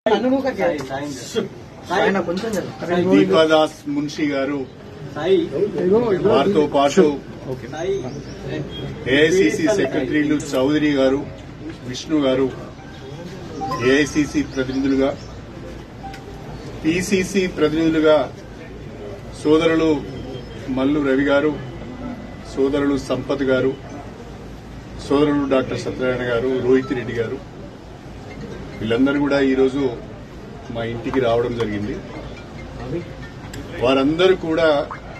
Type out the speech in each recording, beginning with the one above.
దీపాదాస్ మున్షి గారు, వారితో పాటు ఏఐసిసి సెక్రటరీలు చౌదరి గారు, విష్ణు గారు, ఏఐసిసి ప్రతినిధులుగా, పిసిసి ప్రతినిధులుగా సోదరులు మల్లు రవి గారు, సోదరులు సంపత్ గారు, సోదరులు డాక్టర్ సత్యనారాయణ గారు, రోహిత్ రెడ్డి గారు, వీళ్ళందరూ కూడా ఈరోజు మా ఇంటికి రావడం జరిగింది. వారందరూ కూడా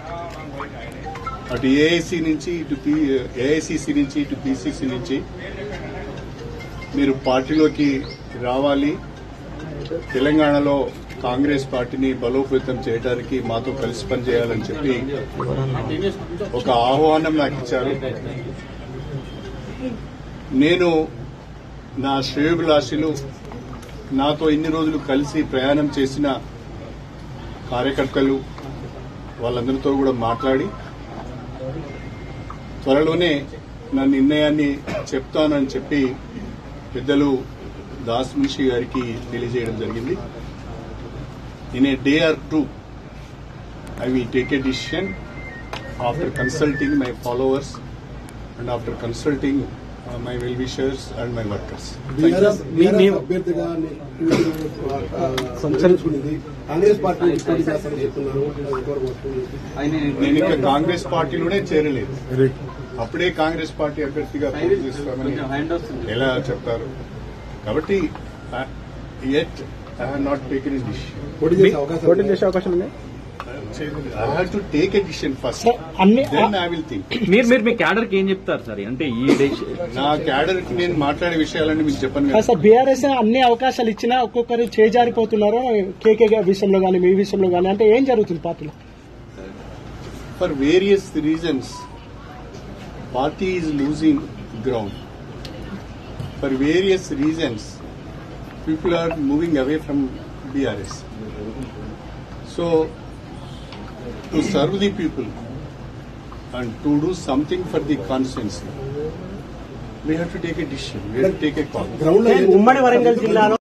అటు ఏఐసి నుంచి ఏఐసిసి నుంచి ఇటు పిసిసి నుంచి మీరు పార్టీలోకి రావాలి, తెలంగాణలో కాంగ్రెస్ పార్టీని బలోపేతం చేయడానికి మాతో కలిసి పనిచేయాలని చెప్పి ఒక ఆహ్వానం నాకు ఇచ్చారు. నేను నా శ్రేయోభిలాషులు, నాతో ఇన్ని రోజులు కలిసి ప్రయాణం చేసిన కార్యకర్తలు, వాళ్ళందరితో కూడా మాట్లాడి త్వరలోనే నా నిర్ణయాన్ని చెప్తానని చెప్పి పెద్దలు దాస్ మున్షి గారికి తెలియజేయడం జరిగింది. In a day or two, I will take a decision after consulting my followers and after consulting my well-wishers and my workers. నేను ఇంకా కాంగ్రెస్ పార్టీలోనే చేరలేదు. అప్పుడే కాంగ్రెస్ పార్టీ అభ్యర్థిగా పోటీ చేస్తామని ఎలా చెప్తారు? కాబట్టి yet I have not taken a decision. పోటీ చేసే అవకాశం ఉంది. I have to take a decision first. Then I will think. మీరు మీ క్యాడర్ కి ఏం చెప్తారు సార్? అంటే ఈ నా క్యాడర్ కి నేను మాట్లాడే విషయాలన్నీ మీకు చెప్పను కదా సార్. బీఆర్ఎస్ అన్ని అవకాశాలు ఇచ్చినా ఒక్కొక్కరు చేజారిపోతున్నారు. కేకే విషయంలో గానీ, మీ విషయంలో గానీ, అంటే ఏం జరుగుతుంది పార్టీలో? For various reasons, party is losing ground. For various reasons, people are moving away from BRS. So, to serve the people and to do something for the constituency, we have to take a decision. We have to take a call. ఉమ్మడి వరంగల్ జిల్లాలో